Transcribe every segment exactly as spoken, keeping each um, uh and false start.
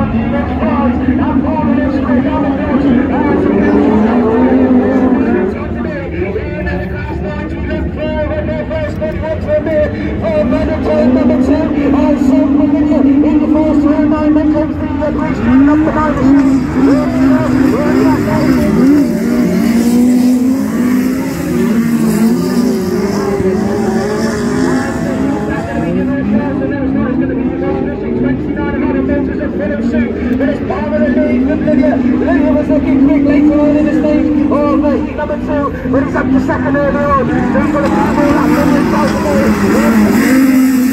Lydia was looking quick later on in the stage. Oh, but heat number two, but he's up to second early on. So he's got a few more laps on the inside.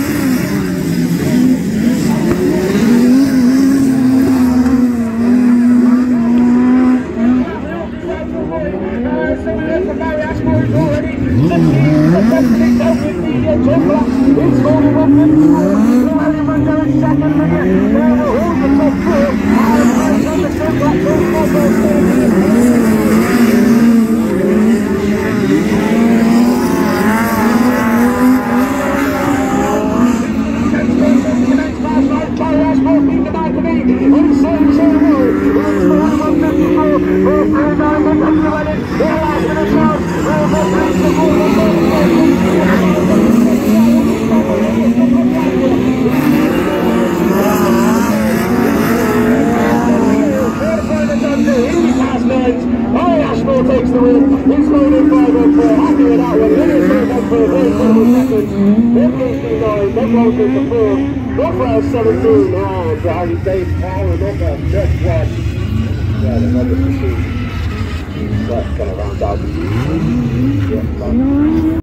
Takes the win. He's going in five on four. Happy with that one. Lydia's going on for a very incredible second. Then P C nine. Then Walker's the four. Knockout seventeen. Oh, Brownie Dave Power. Knockout just one. Yeah, the number two. That's going to round out. Yeah,